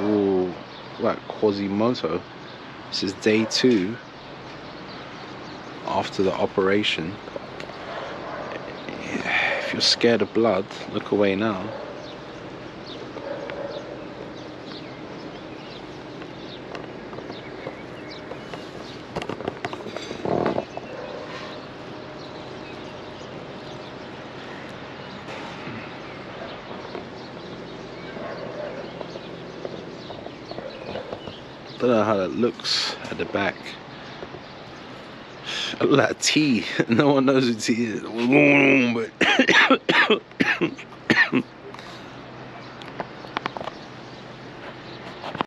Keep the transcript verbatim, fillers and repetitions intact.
all like Quasimodo. This is day two after the operation. If you're scared of blood, look away now. Don't know how that looks at the back. I look like T. No one knows who T is. But